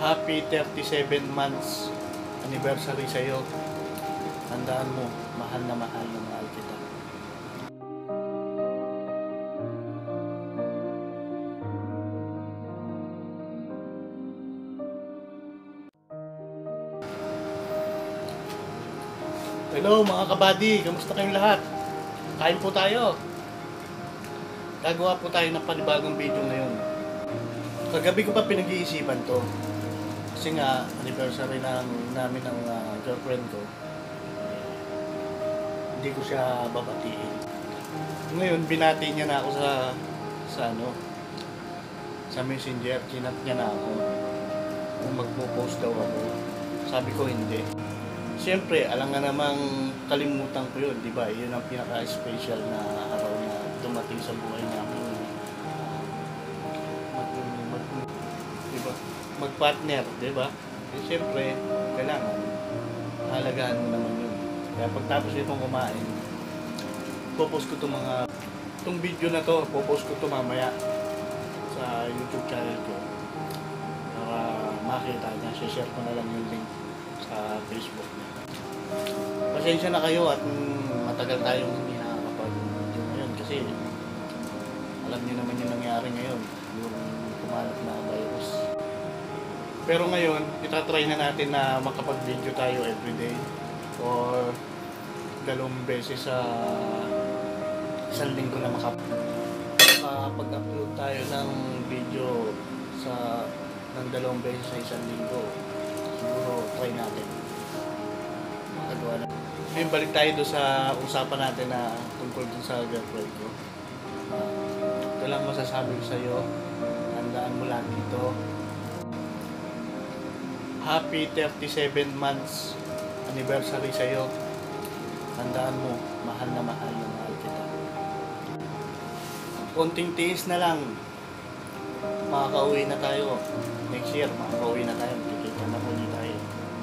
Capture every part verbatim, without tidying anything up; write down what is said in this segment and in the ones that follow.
Happy thirty-seven months anniversary sa'yo. Tandaan mo, mahal na mahal na mahal kita. Hello mga kabady, kamusta kayong lahat? Kain po tayo. Gagawa po tayo ng panibagong video ngayon. Kagabi ko pa pinag-iisipan to. Kasi nga, anniversary na namin ng uh, girlfriend ko. Hindi ko siya babatiin. Ngayon, binati niya na ako sa sa ano, sa messenger. Kinat niya na ako kung magpo-post daw ako. Sabi ko hindi. Siyempre, alam nga namang kalimutan ko yun, di ba? Yun ang pinaka-special na araw na dumating sa buhay namin. Mag, mag, di ba? Mag-partner, di ba? Eh, siyempre, kailangan halagaan mo naman yun. Kaya pagtapos itong kumain, popost ko itong mga itong video na to, popost ko ito mamaya sa YouTube channel ko para makita niya. share ko na lang yung link sa Facebook niya. Pasensya na kayo at mm, matagal tayong hindi nakakapag-video ngayon kasi alam niyo naman yung nangyari ngayon, yung kumalat na virus. Pero ngayon, itatry na natin na makapag-video tayo everyday or dalawang beses sa isang linggo na makapag-upload tayo ng video sa ng dalawang beses sa isang linggo. Siguro try natin makagawa na. Ngayon balik tayo doon sa usapan natin na tungkol dun sa girlfriend ko. Uh, ito lang masasabi ko sa iyo, tandaan mo lang ito. Happy thirty-seven months anniversary sa iyo. Tandaan mo, mahal na mahal na mahal kita. Konting tiis na lang, makakauwi na tayo. Next year, makakauwi na tayo. Kikita na ulit tayo.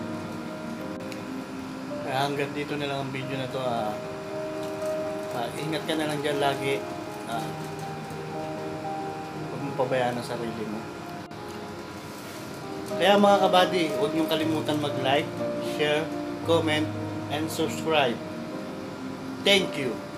Kaya hanggang dito na lang ang video na to. Ah. Ah, ingat ka na lang dyan lagi. Ah, huwag mong pabayaan ang sarili mo. Kaya mga kabady, huwag niyong kalimutan mag-like, share, comment, and subscribe. Thank you.